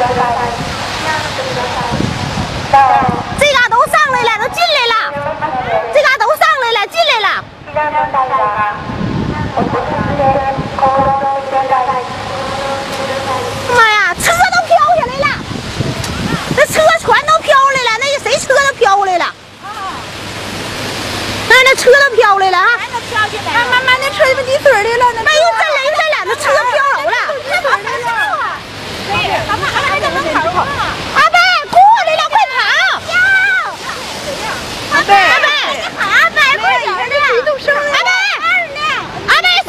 这嘎都上来了，都进来了，这嘎都上来了，进来了。妈呀，车都飘下来了，那车全都飘来了，那谁车都飘来了。那车都飘来了啊！妈，那车怎么滴水来了？哎呦，真来了，那车飘走了。阿伯还在门口呢。阿伯过来了，快跑！阿伯，快点的！阿伯上！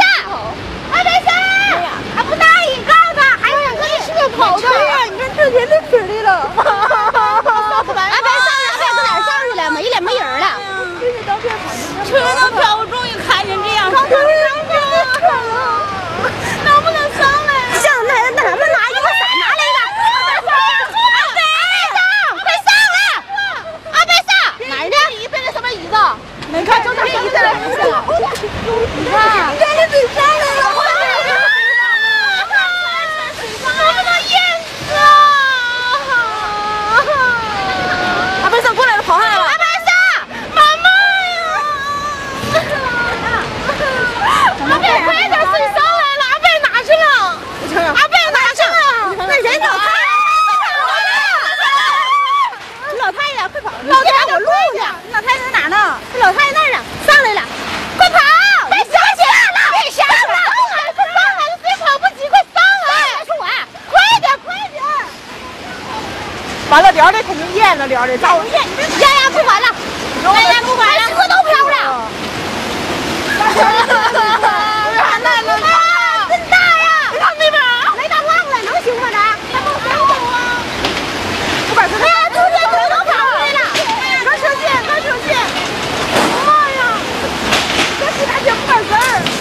还不答应，告诉他还想跟你车跑的。你看这前那水来了。阿伯上来，快搁哪上去了？没人了。车都飘，我终于看见这样。能不能上来？上那咱们拿一个伞，拿来一个。快上来！阿伯上哪儿呢？椅子那什么椅子？你看，就这椅子了。你看，这水上来了。能不能淹死啊？阿伯上过来了，跑上来了。阿贝快点，水上来了！阿贝哪去了？那人老太太，老太太快跑！老太太我录呢，老太太哪呢？老太太那儿呢，上来了，快跑！别下去了，别下去了！快上来，谁跑不及，快上来！是我，快点！完了，聊的肯定淹了，聊的糟了，淹不管了，不管了，车都飘了。真大呀！你看那边来大浪了，能行吗？咱还能走啊？不管是哎呀，中间车都跑出来了，看车线。妈呀，这几台车不管事儿。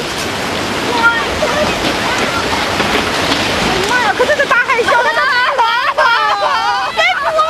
妈呀，可这是大海啸，这是别哭了。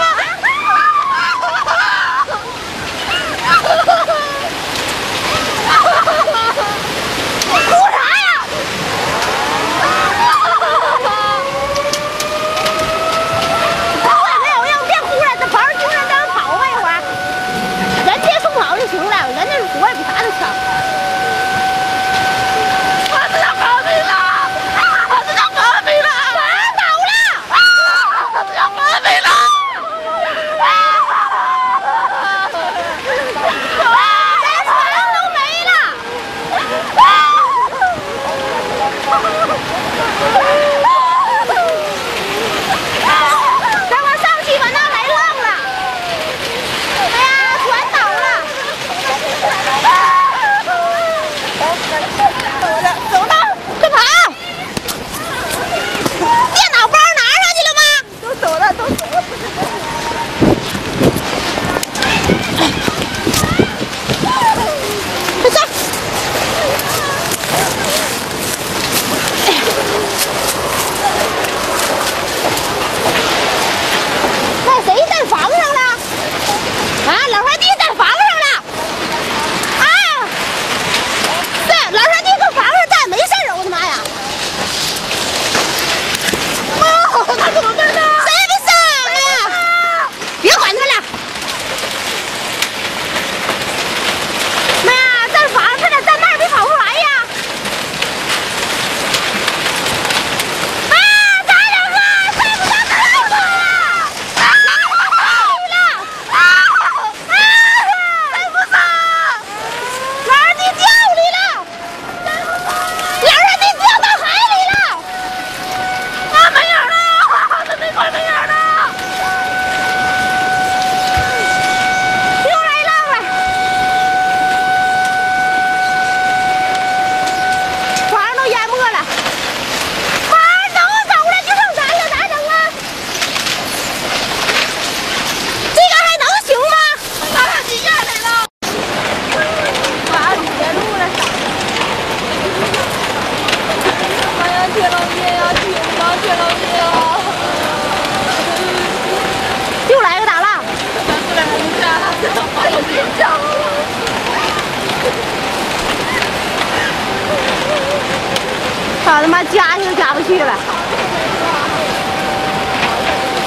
他妈加去都加不去了。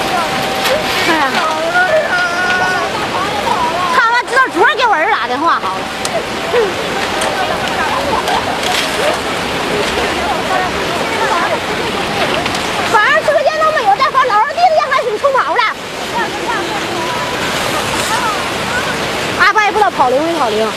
打电话好了。反正车间都没有，再把老二弟弟让他给冲跑了。阿爸也不知道跑灵没跑灵。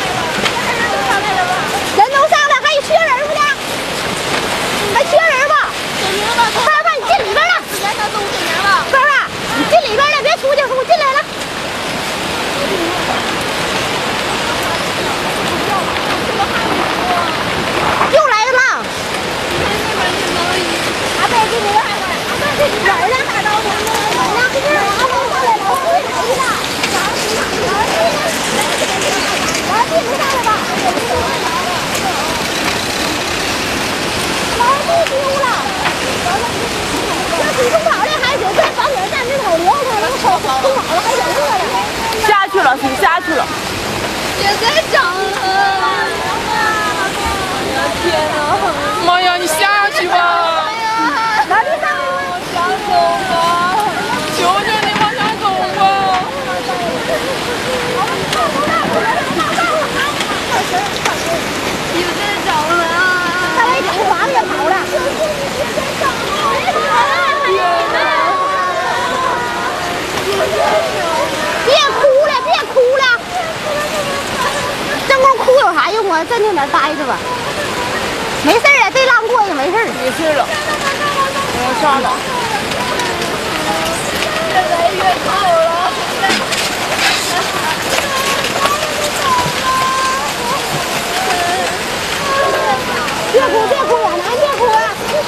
人都上了，还缺人不呢？还缺人吧？爸爸，你进里边了。爸爸，你进里边了，别出去，我进来了。又来个浪。阿贝这边，阿贝这边呢？大刀子，哪个是？阿贝过来了，我回来去了。老弟不上来吧？老弟丢了。这水冲跑的还行，这房顶站这头流上了，冲跑了还挺热的。 下去了，水下去了。 别再涨了！天哪！ 妈呀，你下去吧！ 哪里上来？ 往下走吧！ 求求你往下走吧！ 别再涨了啊！ 大雷顶房也跑了。别哭了，别哭了！这光哭有啥用啊？镇定点待着吧。没事了，这浪过去没事。 没事了，我要下了。 越来越靠了。 别哭，别哭，亚楠，别哭啊！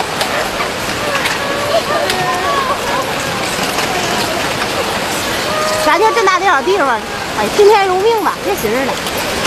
咱就这大点小地方，哎，听天由命吧，别寻思了。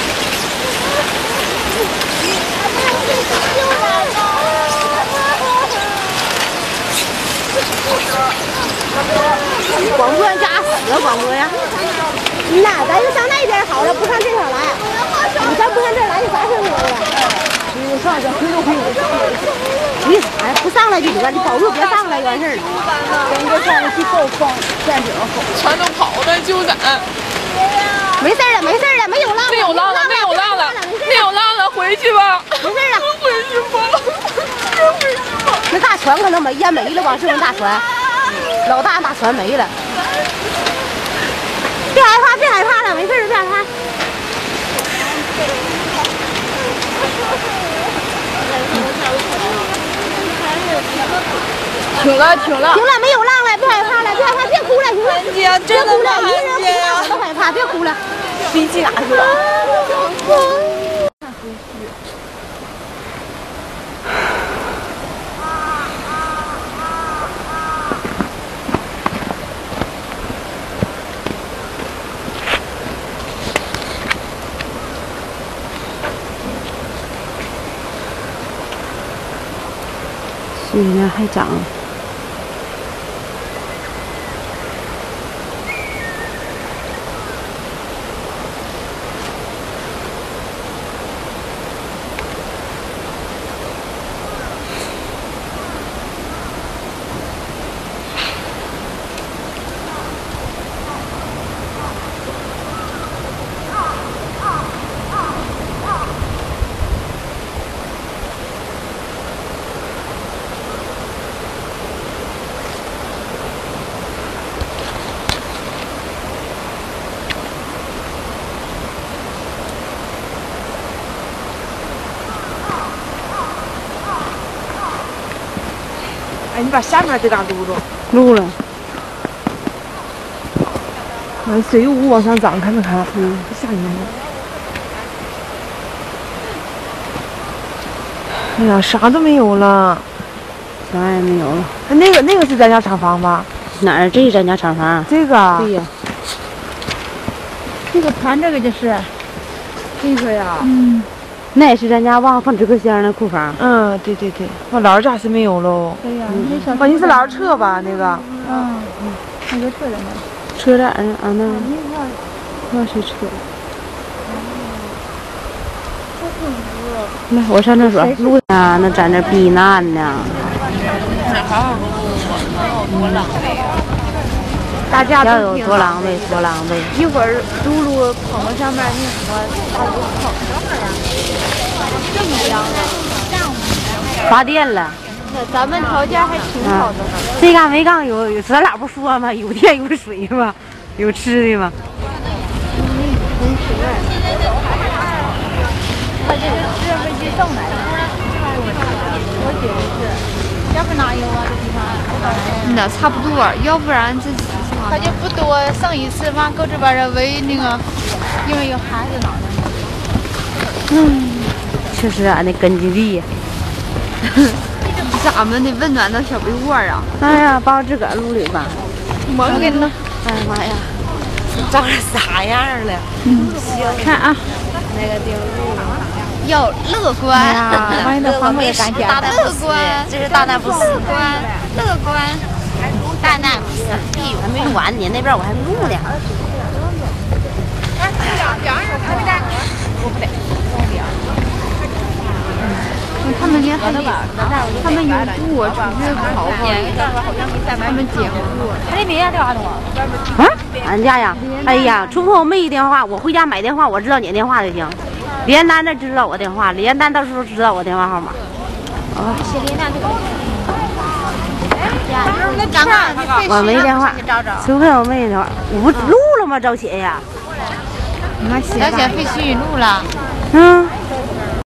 广播加死了，广播呀！那咱就上那边好了，不上这头来。你咱不上这儿来，就啥事没有了。你上小区都可以上来。你啥呀？不上来就得，你保住别上来就完事儿了。整个上去后方站顶后， 全都跑了，就咱。 没事了，没事了，没有浪了， 没有浪了，没有浪了，没有浪了，回去吧。 没事了， 回去吧，回去吧。 那大船可能没淹没了吧？是不是大船？老大船没了。别害怕，别害怕了，没事儿，别害怕。 停了，停了， 停了，没有浪了，别害怕了，别害怕，别哭了，行吗？ 姐， 别哭了， 韩一个人姐呀！ 哭都害怕，别哭了。 飞机哪去了？ 水呢还涨。 哎，你把下面这嘎录录。 录了。 水雾往上涨，看没看？吓人了。哎呀，啥都没有了， 啥也没有了。 那个是咱家厂房吧？ 哪儿？这是咱家厂房。 这个。 对呀。 这个盘这个就是， 这个呀。 嗯。那也是咱家忘放纸壳箱的库房。 嗯，对对对，我老家是没有喽。 对呀，那小。 你是老车吧？那个。 那个车在哪？ 车在那啊那。那是车。来，我上厕所录啊，那在那避难呢。 这好好录我，多浪费啊！ 大家要有都挺多狼狈多狼狈。 一会儿露露捧到上面，那什么大家都捧。这么凉的， 发电了。 咱们条件还挺好的呢。 这嘎没杠有，咱俩不说吗？有电有水吗？有吃的吗？ 他这是直飞机送来的，我觉得是。要不哪有啊？这地方？ 那差不多，要不然这他就不多，剩一次嘛，搁这边儿为那个，因为有孩子哪的。 确实俺那根据地呀。 咱们得温暖到小被窝啊！ 哎呀，把我自个儿录里吧。 我给你弄。 哎呀妈呀，长成啥样了？ 行，看啊，那个顶录要乐观， 把你的黄瓜也赶紧。 乐观， 这是大难不死。 乐观，乐观， 大难不死。哎呦，还没录完呢，那边我还没录呢。 他们连他们有步出去跑跑，他们捡步。 他那别家电话通啊？ 啊，俺家呀，哎呀，除非我没电话，我回家买电话，我知道你电话就行。李彦丹那知道我电话，李彦丹到时候知道我电话号码。啊，我没电话，除非我没电话，我不录了吗？赵姐呀， 小姐废墟录了。 嗯。